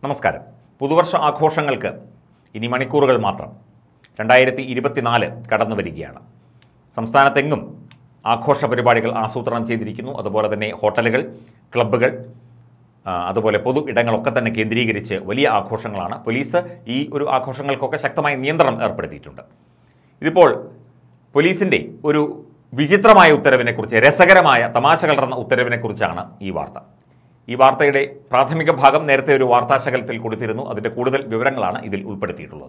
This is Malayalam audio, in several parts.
നമസ്കാരം. പുതുവർഷ ആഘോഷങ്ങൾക്ക് ഇനി മണിക്കൂറുകൾ മാത്രം. 2024 കടന്നു വരികയാണ്. സംസ്ഥാനത്തെങ്ങും ആഘോഷ പരിപാടികൾ ആസൂത്രണം ചെയ്തിരിക്കുന്നു. അതുപോലെ തന്നെ ഹോട്ടലുകൾ, ക്ലബ്ബുകൾ, അതുപോലെ പൊതു ഇടങ്ങളൊക്കെ തന്നെ കേന്ദ്രീകരിച്ച് വലിയ ആഘോഷങ്ങളാണ്. പോലീസ് ഈ ഒരു ആഘോഷങ്ങൾക്കൊക്കെ ശക്തമായ നിയന്ത്രണം ഏർപ്പെടുത്തിയിട്ടുണ്ട്. ഇതിപ്പോൾ പോലീസിൻ്റെ ഒരു വിചിത്രമായ ഉത്തരവിനെക്കുറിച്ച്, രസകരമായ തമാശ കലർന്ന ഉത്തരവിനെക്കുറിച്ചാണ് ഈ വാർത്ത. ഈ വാർത്തയുടെ പ്രാഥമിക ഭാഗം നേരത്തെ ഒരു വാർത്താശകലത്തിൽ കൊടുത്തിരുന്നു. അതിൻ്റെ കൂടുതൽ വിവരങ്ങളാണ് ഇതിൽ ഉൾപ്പെടുത്തിയിട്ടുള്ളത്.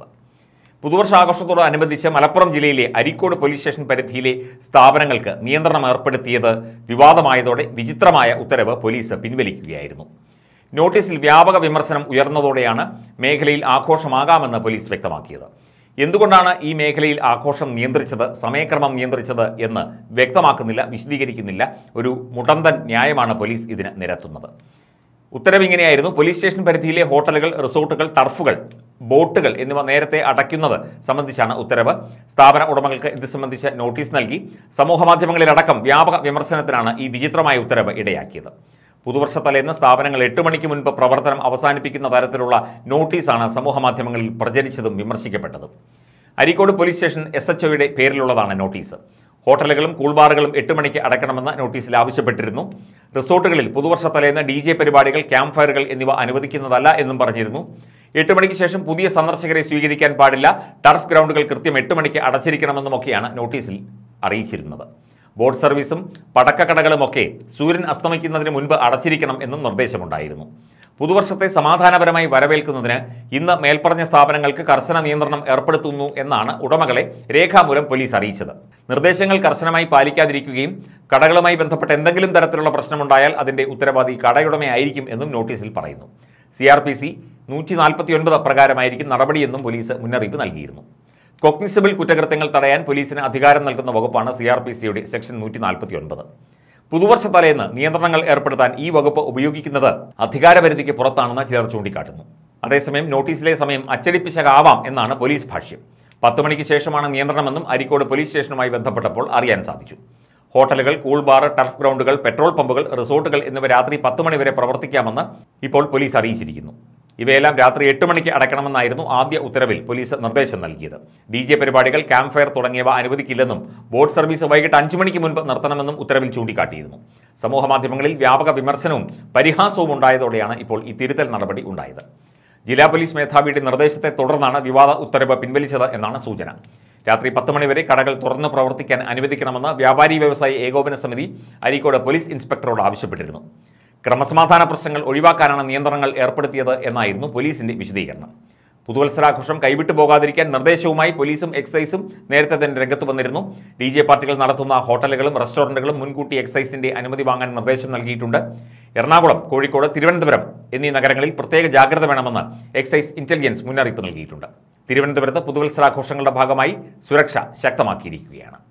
പുതുവർഷാഘോഷത്തോടനുബന്ധിച്ച് മലപ്പുറം ജില്ലയിലെ അരീക്കോട് പോലീസ് സ്റ്റേഷൻ പരിധിയിലെ സ്ഥാപനങ്ങൾക്ക് നിയന്ത്രണം ഏർപ്പെടുത്തിയത് വിവാദമായതോടെ വിചിത്രമായ ഉത്തരവ് പോലീസ് പിൻവലിക്കുകയായിരുന്നു. നോട്ടീസിൽ വ്യാപക വിമർശനം ഉയർന്നതോടെയാണ് മേഖലയിൽ ആഘോഷമാകാമെന്ന് പോലീസ് വ്യക്തമാക്കിയത്. എന്തുകൊണ്ടാണ് ഈ മേഖലയിൽ ആഘോഷം നിയന്ത്രിച്ചത്, സമയക്രമം നിയന്ത്രിച്ചത് എന്ന് വ്യക്തമാക്കുന്നില്ല, വിശദീകരിക്കുന്നില്ല. ഒരു മുടന്തൻ ന്യായമാണ് പോലീസ് ഇതിന് നിരത്തുന്നത്. ഉത്തരവ് ഇങ്ങനെയായിരുന്നു: പോലീസ് സ്റ്റേഷൻ പരിധിയിലെ ഹോട്ടലുകൾ, റിസോർട്ടുകൾ, ടർഫുകൾ, ബോട്ടുകൾ എന്നിവ നേരത്തെ അടയ്ക്കുന്നത് സംബന്ധിച്ചാണ് ഉത്തരവ്. സ്ഥാപന ഉടമകൾക്ക് ഇത് സംബന്ധിച്ച് നോട്ടീസ് നൽകി. സമൂഹമാധ്യമങ്ങളിലടക്കം വ്യാപക വിമർശനത്തിനാണ് ഈ വിചിത്രമായ ഉത്തരവ് ഇടയാക്കിയത്. പുതുവർഷ തലേന്ന് സ്ഥാപനങ്ങൾ 8 മണിക്ക് മുൻപ് പ്രവർത്തനം അവസാനിപ്പിക്കുന്ന തരത്തിലുള്ള നോട്ടീസാണ് സമൂഹമാധ്യമങ്ങളിൽ പ്രചരിച്ചതും വിമർശിക്കപ്പെട്ടതും. അരീക്കോട് പോലീസ് സ്റ്റേഷൻ SHOയുടെ പേരിലുള്ളതാണ് നോട്ടീസ്. ഹോട്ടലുകളും കൂൾബാറുകളും 8 മണിക്ക് അടയ്ക്കണമെന്ന് നോട്ടീസിൽ ആവശ്യപ്പെട്ടിരുന്നു. റിസോർട്ടുകളിൽ പുതുവർഷ തലേന്ന് DJ പരിപാടികൾ, ക്യാമ്പ് ഫയറുകൾ എന്നിവ അനുവദിക്കുന്നതല്ല എന്നും പറഞ്ഞിരുന്നു. 8 മണിക്ക് ശേഷം പുതിയ സന്ദർശകരെ സ്വീകരിക്കാൻ പാടില്ല. ടർഫ് ഗ്രൗണ്ടുകൾ കൃത്യം 8 മണിക്ക് അടച്ചിരിക്കണമെന്നുമൊക്കെയാണ് നോട്ടീസിൽ അറിയിച്ചിരുന്നത്. ബോട്ട് സർവീസും പടക്കക്കടകളുമൊക്കെ സൂര്യൻ അസ്തമിക്കുന്നതിന് മുൻപ് അടച്ചിരിക്കണം എന്നും നിർദ്ദേശമുണ്ടായിരുന്നു. പുതുവർഷത്തെ സമാധാനപരമായി വരവേൽക്കുന്നതിന് ഇന്ന് മേൽപ്പറഞ്ഞ സ്ഥാപനങ്ങൾക്ക് കർശന നിയന്ത്രണം ഏർപ്പെടുത്തുന്നു എന്നാണ് ഉടമകളെ രേഖാമൂലം പോലീസ് അറിയിച്ചത്. നിർദ്ദേശങ്ങൾ കർശനമായി പാലിക്കാതിരിക്കുകയും കടകളുമായി ബന്ധപ്പെട്ട എന്തെങ്കിലും തരത്തിലുള്ള പ്രശ്നമുണ്ടായാൽ അതിൻ്റെ ഉത്തരവാദി കടയുടമയായിരിക്കും എന്നും നോട്ടീസിൽ പറയുന്നു. CRPC 149 പ്രകാരമായിരിക്കും നടപടിയെന്നും പോലീസ് മുന്നറിയിപ്പ് നൽകിയിരുന്നു. കോഗ്നിസബിൾ കുറ്റകൃത്യങ്ങൾ തടയാൻ പോലീസിന് അധികാരം നൽകുന്ന വകുപ്പാണ് CRPCയുടെ സെക്ഷൻ 149. പുതുവർഷ തലേന്ന് നിയന്ത്രണങ്ങൾ ഏർപ്പെടുത്താൻ ഈ വകുപ്പ് ഉപയോഗിക്കുന്നത് അധികാരപരിധിക്ക് പുറത്താണെന്ന് ചിലർ ചൂണ്ടിക്കാട്ടുന്നു. അതേസമയം നോട്ടീസിലെ സമയം അച്ചടിപ്പിശകാവാം എന്നാണ് പോലീസ് ഭാഷ്യം. 10 മണിക്ക് ശേഷമാണ് നിയന്ത്രണമെന്നും അരീക്കോട് പോലീസ് സ്റ്റേഷനുമായി ബന്ധപ്പെട്ടപ്പോൾ അറിയാൻ സാധിച്ചു. ഹോട്ടലുകൾ, കൂൾബാർ, ടർഫ് ഗ്രൗണ്ടുകൾ, പെട്രോൾ പമ്പുകൾ, റിസോർട്ടുകൾ എന്നിവ രാത്രി 10 മണി വരെ പ്രവർത്തിക്കാമെന്ന് ഇപ്പോൾ പോലീസ് അറിയിച്ചിരിക്കുന്നു. ഇവയെല്ലാം രാത്രി 8 മണിക്ക് അടയ്ക്കണമെന്നായിരുന്നു ആദ്യ ഉത്തരവിൽ പോലീസ് നിർദ്ദേശം നൽകിയത്. DJ പരിപാടികൾ, ക്യാമ്പ് ഫയർ തുടങ്ങിയവ അനുവദിക്കില്ലെന്നും ബോട്ട് സർവീസ് വൈകിട്ട് 5 മണിക്ക് മുൻപ് നിർത്തണമെന്നും ഉത്തരവിൽ ചൂണ്ടിക്കാട്ടിയിരുന്നു. സമൂഹമാധ്യമങ്ങളിൽ വ്യാപക വിമർശനവും പരിഹാസവും ഉണ്ടായതോടെയാണ് ഇപ്പോൾ ഈ തിരുത്തൽ നടപടി ഉണ്ടായത്. ജില്ലാ പോലീസ് മേധാവിയുടെ നിർദ്ദേശത്തെ തുടർന്നാണ് വിവാദ ഉത്തരവ് പിൻവലിച്ചത് എന്നാണ് സൂചന. രാത്രി 10 മണി വരെ കടകൾ തുറന്ന് പ്രവർത്തിക്കാൻ അനുവദിക്കണമെന്ന് വ്യാപാരി വ്യവസായി ഏകോപന സമിതി അരീക്കോട് പോലീസ് ഇൻസ്പെക്ടറോട് ആവശ്യപ്പെട്ടിരുന്നു. ക്രമസമാധാന പ്രശ്നങ്ങൾ ഒഴിവാക്കാനാണ് നിയന്ത്രണങ്ങൾ ഏർപ്പെടുത്തിയത് എന്നായിരുന്നു പോലീസിന്റെ വിശദീകരണം. പുതുവത്സരാഘോഷം കൈവിട്ടു പോകാതിരിക്കാൻ നിർദ്ദേശവുമായി പോലീസും എക്സൈസും നേരത്തെ തന്നെ രംഗത്ത് വന്നിരുന്നു. DJ പാർട്ടികൾ നടത്തുന്ന ഹോട്ടലുകളും റെസ്റ്റോറൻറ്റുകളും മുൻകൂട്ടി എക്സൈസിന്റെ അനുമതി വാങ്ങാൻ നിർദ്ദേശം നൽകിയിട്ടുണ്ട്. എറണാകുളം, കോഴിക്കോട്, തിരുവനന്തപുരം എന്നീ നഗരങ്ങളിൽ പ്രത്യേക ജാഗ്രത വേണമെന്ന് എക്സൈസ് ഇന്റലിജൻസ് മുന്നറിയിപ്പ് നൽകിയിട്ടുണ്ട്. തിരുവനന്തപുരത്ത് പുതുവത്സരാഘോഷങ്ങളുടെ ഭാഗമായി സുരക്ഷ ശക്തമാക്കിയിരിക്കുകയാണ്.